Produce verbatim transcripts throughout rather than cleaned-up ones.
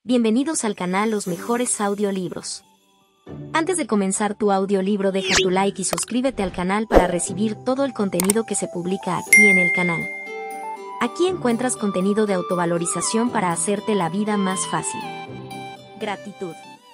Bienvenidos al canal Los Mejores Audiolibros. Antes de comenzar tu audiolibro, deja tu like y suscríbete al canal para recibir todo el contenido que se publica aquí en el canal. Aquí encuentras contenido de autovalorización para hacerte la vida más fácil. Gratitud.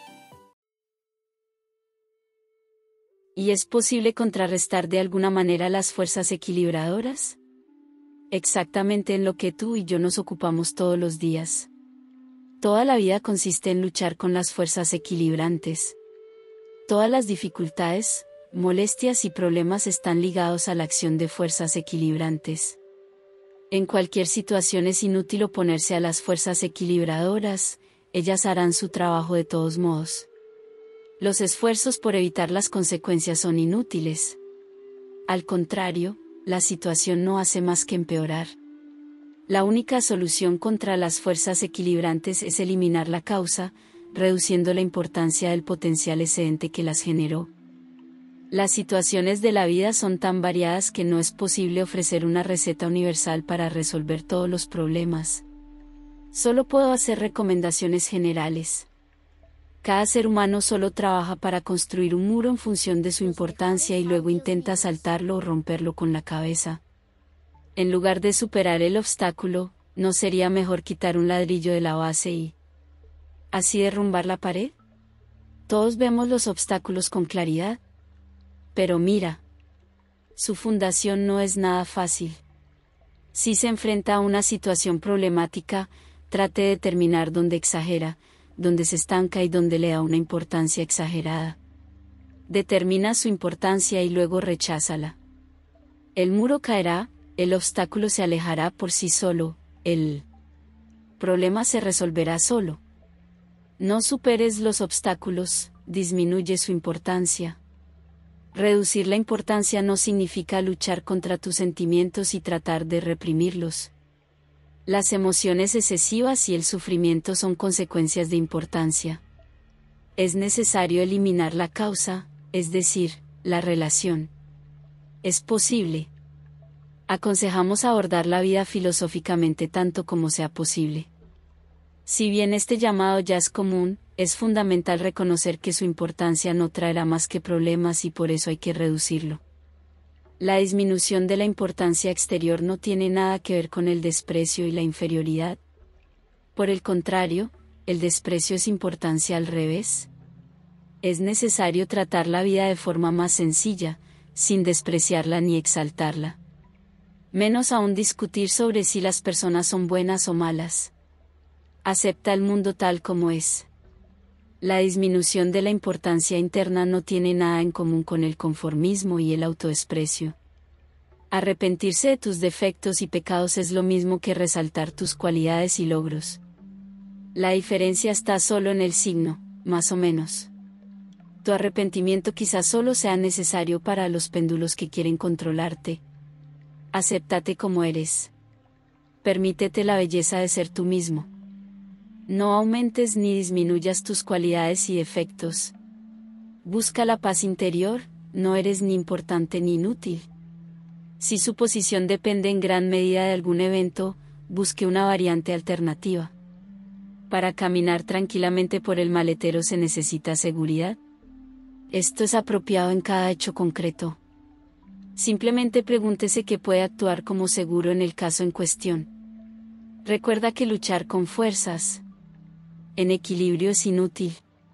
¿Y es posible contrarrestar de alguna manera las fuerzas equilibradoras? Exactamente en lo que tú y yo nos ocupamos todos los días. Toda la vida consiste en luchar con las fuerzas equilibrantes. Todas las dificultades, molestias y problemas están ligados a la acción de fuerzas equilibrantes. En cualquier situación es inútil oponerse a las fuerzas equilibradoras, ellas harán su trabajo de todos modos. Los esfuerzos por evitar las consecuencias son inútiles. Al contrario, la situación no hace más que empeorar. La única solución contra las fuerzas equilibrantes es eliminar la causa, reduciendo la importancia del potencial excedente que las generó. Las situaciones de la vida son tan variadas que no es posible ofrecer una receta universal para resolver todos los problemas. Solo puedo hacer recomendaciones generales. Cada ser humano solo trabaja para construir un muro en función de su importancia y luego intenta saltarlo o romperlo con la cabeza. En lugar de superar el obstáculo, ¿no sería mejor quitar un ladrillo de la base y así derrumbar la pared? Todos vemos los obstáculos con claridad. Pero mira, su fundación no es nada fácil. Si se enfrenta a una situación problemática, trate de determinar dónde exagera, dónde se estanca y dónde le da una importancia exagerada. Determina su importancia y luego recházala. El muro caerá, el obstáculo se alejará por sí solo, el problema se resolverá solo. No superes los obstáculos, disminuye su importancia. Reducir la importancia no significa luchar contra tus sentimientos y tratar de reprimirlos. Las emociones excesivas y el sufrimiento son consecuencias de importancia. Es necesario eliminar la causa, es decir, la relación. Es posible. Aconsejamos abordar la vida filosóficamente tanto como sea posible. Si bien este llamado ya es común, es fundamental reconocer que su importancia no traerá más que problemas y por eso hay que reducirlo. La disminución de la importancia exterior no tiene nada que ver con el desprecio y la inferioridad. Por el contrario, el desprecio es importancia al revés. Es necesario tratar la vida de forma más sencilla, sin despreciarla ni exaltarla. Menos aún discutir sobre si las personas son buenas o malas. Acepta el mundo tal como es. La disminución de la importancia interna no tiene nada en común con el conformismo y el autodesprecio. Arrepentirse de tus defectos y pecados es lo mismo que resaltar tus cualidades y logros. La diferencia está solo en el signo, más o menos. Tu arrepentimiento quizás solo sea necesario para los péndulos que quieren controlarte. Acéptate como eres. Permítete la belleza de ser tú mismo. No aumentes ni disminuyas tus cualidades y defectos. Busca la paz interior, no eres ni importante ni inútil. Si su posición depende en gran medida de algún evento, busque una variante alternativa. Para caminar tranquilamente por el maletero se necesita seguridad. Esto es apropiado en cada hecho concreto. Simplemente pregúntese qué puede actuar como seguro en el caso en cuestión. Recuerda que luchar con fuerzas en equilibrio es inútil.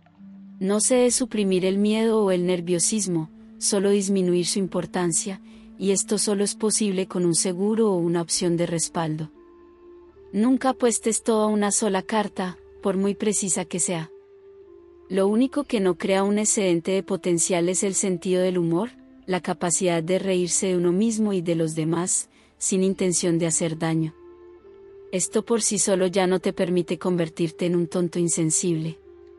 No se debe suprimir el miedo o el nerviosismo, solo disminuir su importancia, y esto solo es posible con un seguro o una opción de respaldo. Nunca apuestes todo a una sola carta, por muy precisa que sea. Lo único que no crea un excedente de potencial es el sentido del humor, la capacidad de reírse de uno mismo y de los demás, sin intención de hacer daño. Esto por sí solo ya no te permite convertirte en un tonto insensible.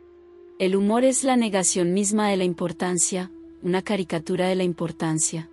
El humor es la negación misma de la importancia, una caricatura de la importancia.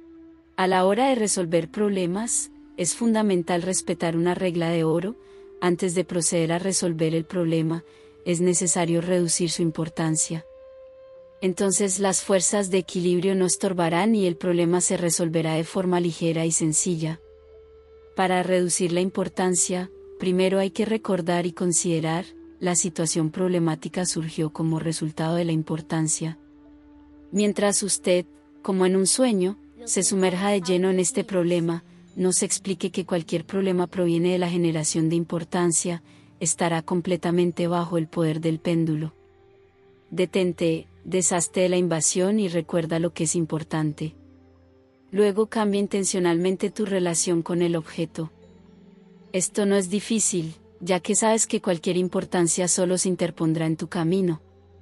A la hora de resolver problemas, es fundamental respetar una regla de oro. Antes de proceder a resolver el problema, es necesario reducir su importancia. Entonces las fuerzas de equilibrio no estorbarán y el problema se resolverá de forma ligera y sencilla. Para reducir la importancia, primero hay que recordar y considerar la situación problemática surgió como resultado de la importancia. Mientras usted, como en un sueño, se sumerja de lleno en este problema, no se explique que cualquier problema proviene de la generación de importancia, estará completamente bajo el poder del péndulo. Detente, deshazte de la invasión y recuerda lo que es importante. Luego cambia intencionalmente tu relación con el objeto. Esto no es difícil, ya que sabes que cualquier importancia solo se interpondrá en tu camino.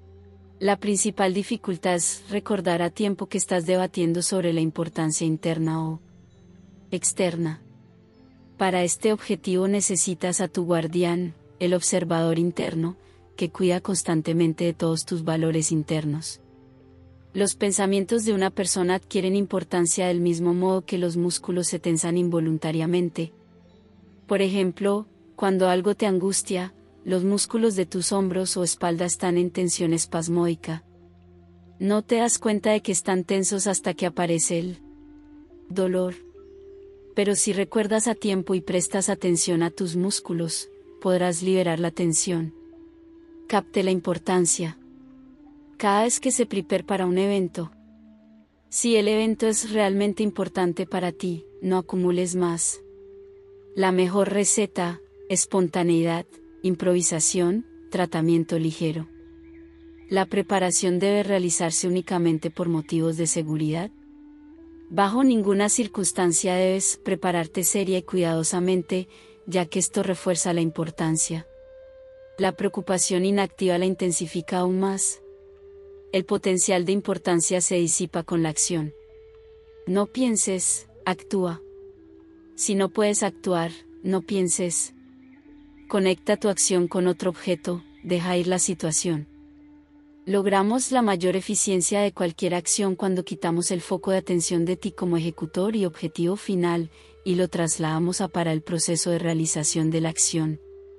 La principal dificultad es recordar a tiempo que estás debatiendo sobre la importancia interna o externa. Para este objetivo necesitas a tu guardián, el observador interno, que cuida constantemente de todos tus valores internos. Los pensamientos de una persona adquieren importancia del mismo modo que los músculos se tensan involuntariamente. Por ejemplo, cuando algo te angustia, los músculos de tus hombros o espalda están en tensión espasmódica. No te das cuenta de que están tensos hasta que aparece el dolor. Pero si recuerdas a tiempo y prestas atención a tus músculos, podrás liberar la tensión. Capte la importancia. Cada vez que se prepare para un evento. Si el evento es realmente importante para ti, no acumules más. La mejor receta: espontaneidad, improvisación, tratamiento ligero. La preparación debe realizarse únicamente por motivos de seguridad. Bajo ninguna circunstancia debes prepararte seria y cuidadosamente, ya que esto refuerza la importancia. La preocupación inactiva la intensifica aún más. El potencial de importancia se disipa con la acción. No pienses, actúa. Si no puedes actuar, no pienses. Conecta tu acción con otro objeto, deja ir la situación. Logramos la mayor eficiencia de cualquier acción cuando quitamos el foco de atención de ti como ejecutor y objetivo final, y lo trasladamos a para el proceso de realización de la acción.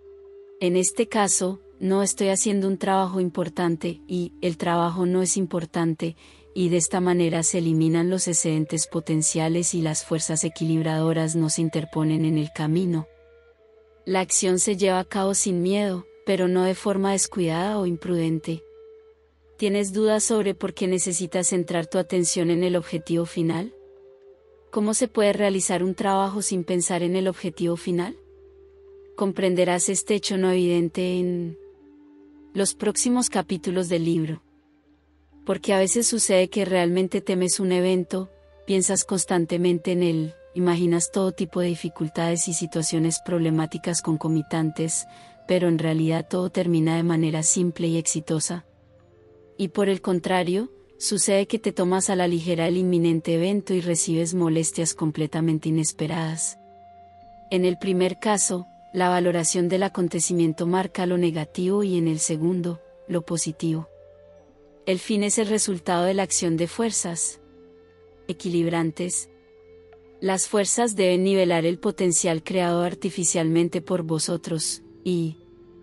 En este caso, no estoy haciendo un trabajo importante, y el trabajo no es importante, y de esta manera se eliminan los excedentes potenciales y las fuerzas equilibradoras no se interponen en el camino. La acción se lleva a cabo sin miedo, pero no de forma descuidada o imprudente. ¿Tienes dudas sobre por qué necesitas centrar tu atención en el objetivo final? ¿Cómo se puede realizar un trabajo sin pensar en el objetivo final? Comprenderás este hecho no evidente en los próximos capítulos del libro. Porque a veces sucede que realmente temes un evento, piensas constantemente en él, imaginas todo tipo de dificultades y situaciones problemáticas concomitantes, pero en realidad todo termina de manera simple y exitosa. Y por el contrario, sucede que te tomas a la ligera el inminente evento y recibes molestias completamente inesperadas. En el primer caso, la valoración del acontecimiento marca lo negativo y en el segundo, lo positivo. El fin es el resultado de la acción de fuerzas equilibrantes. Las fuerzas deben nivelar el potencial creado artificialmente por vosotros, y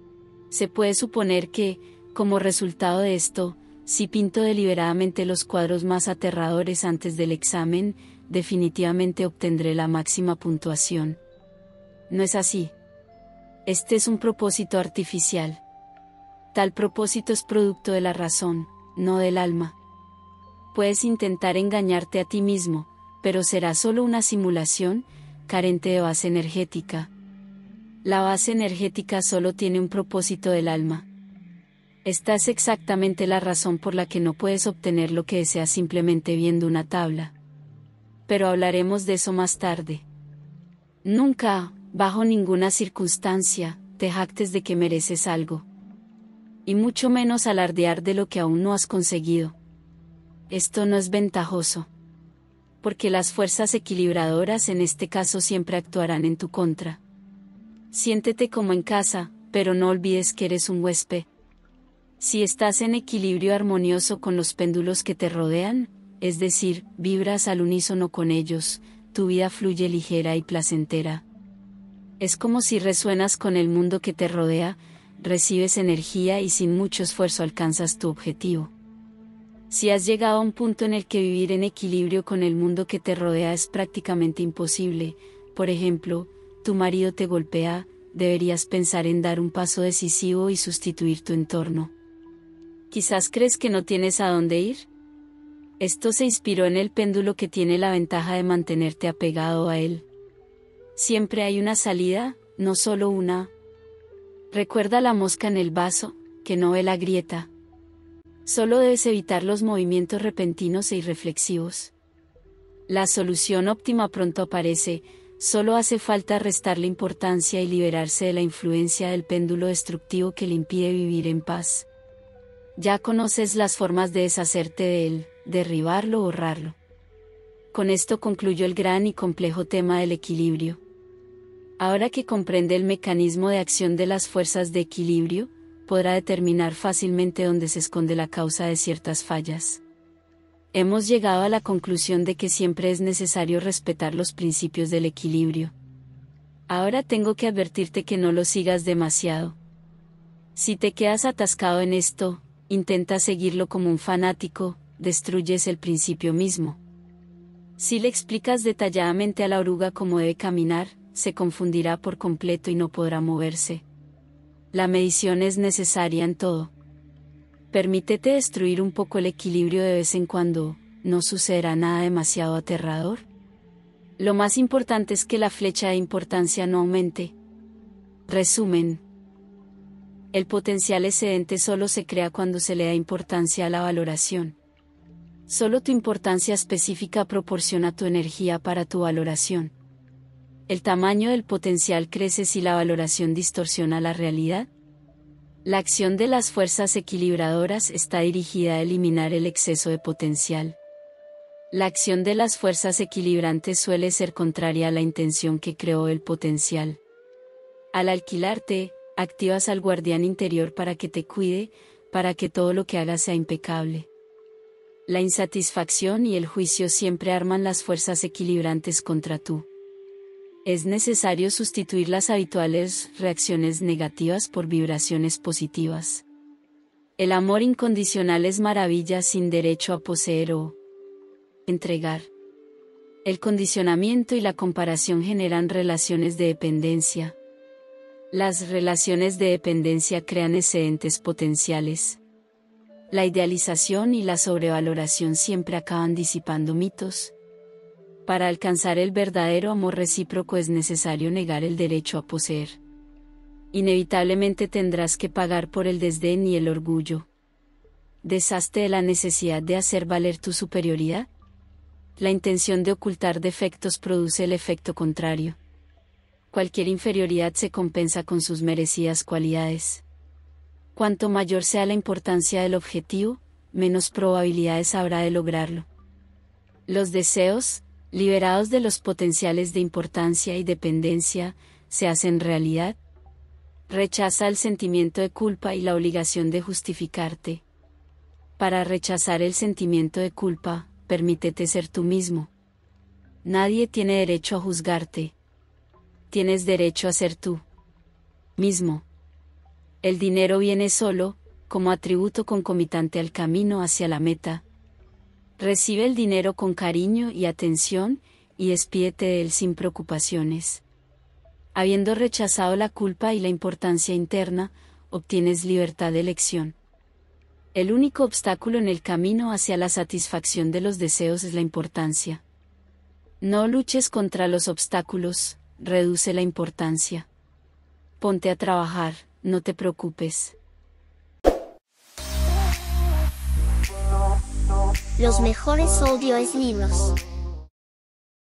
se puede suponer que, como resultado de esto, si pinto deliberadamente los cuadros más aterradores antes del examen, definitivamente obtendré la máxima puntuación. No es así. Este es un propósito artificial. Tal propósito es producto de la razón, no del alma. Puedes intentar engañarte a ti mismo, pero será solo una simulación, carente de base energética. La base energética solo tiene un propósito del alma. Esta es exactamente la razón por la que no puedes obtener lo que deseas simplemente viendo una tabla. Pero hablaremos de eso más tarde. Nunca, bajo ninguna circunstancia, te jactes de que mereces algo. Y mucho menos alardear de lo que aún no has conseguido. Esto no es ventajoso. Porque las fuerzas equilibradoras en este caso siempre actuarán en tu contra. Siéntete como en casa, pero no olvides que eres un huésped. Si estás en equilibrio armonioso con los péndulos que te rodean, es decir, vibras al unísono con ellos, tu vida fluye ligera y placentera. Es como si resuenas con el mundo que te rodea, recibes energía y sin mucho esfuerzo alcanzas tu objetivo. Si has llegado a un punto en el que vivir en equilibrio con el mundo que te rodea es prácticamente imposible, por ejemplo, tu marido te golpea, deberías pensar en dar un paso decisivo y sustituir tu entorno. Quizás crees que no tienes a dónde ir. Esto se inspiró en el péndulo que tiene la ventaja de mantenerte apegado a él. Siempre hay una salida, no solo una. Recuerda la mosca en el vaso, que no ve la grieta. Solo debes evitar los movimientos repentinos e irreflexivos. La solución óptima pronto aparece, solo hace falta restarle importancia y liberarse de la influencia del péndulo destructivo que le impide vivir en paz. Ya conoces las formas de deshacerte de él, derribarlo o borrarlo. Con esto concluyo el gran y complejo tema del equilibrio. Ahora que comprende el mecanismo de acción de las fuerzas de equilibrio, podrá determinar fácilmente dónde se esconde la causa de ciertas fallas. Hemos llegado a la conclusión de que siempre es necesario respetar los principios del equilibrio. Ahora tengo que advertirte que no lo sigas demasiado. Si te quedas atascado en esto, intenta seguirlo como un fanático, destruyes el principio mismo. Si le explicas detalladamente a la oruga cómo debe caminar, se confundirá por completo y no podrá moverse. La medición es necesaria en todo. Permítete destruir un poco el equilibrio de vez en cuando, ¿no sucederá nada demasiado aterrador? Lo más importante es que la flecha de importancia no aumente. Resumen. El potencial excedente solo se crea cuando se le da importancia a la valoración. Solo tu importancia específica proporciona tu energía para tu valoración. ¿El tamaño del potencial crece si la valoración distorsiona la realidad? La acción de las fuerzas equilibradoras está dirigida a eliminar el exceso de potencial. La acción de las fuerzas equilibrantes suele ser contraria a la intención que creó el potencial. Al alquilarte, activas al guardián interior para que te cuide, para que todo lo que hagas sea impecable. La insatisfacción y el juicio siempre arman las fuerzas equilibrantes contra tú. Es necesario sustituir las habituales reacciones negativas por vibraciones positivas. El amor incondicional es maravilla sin derecho a poseer o entregar. El condicionamiento y la comparación generan relaciones de dependencia. Las relaciones de dependencia crean excedentes potenciales. La idealización y la sobrevaloración siempre acaban disipando mitos. Para alcanzar el verdadero amor recíproco es necesario negar el derecho a poseer. Inevitablemente tendrás que pagar por el desdén y el orgullo. ¿Deshazte de la necesidad de hacer valer tu superioridad? La intención de ocultar defectos produce el efecto contrario. Cualquier inferioridad se compensa con sus merecidas cualidades. Cuanto mayor sea la importancia del objetivo, menos probabilidades habrá de lograrlo. Los deseos, liberados de los potenciales de importancia y dependencia, se hacen realidad. Rechaza el sentimiento de culpa y la obligación de justificarte. Para rechazar el sentimiento de culpa, permítete ser tú mismo. Nadie tiene derecho a juzgarte. Tienes derecho a ser tú mismo. El dinero viene solo, como atributo concomitante al camino hacia la meta. Recibe el dinero con cariño y atención, y despídete de él sin preocupaciones. Habiendo rechazado la culpa y la importancia interna, obtienes libertad de elección. El único obstáculo en el camino hacia la satisfacción de los deseos es la importancia. No luches contra los obstáculos, reduce la importancia. Ponte a trabajar, no te preocupes. Los mejores audiolibros.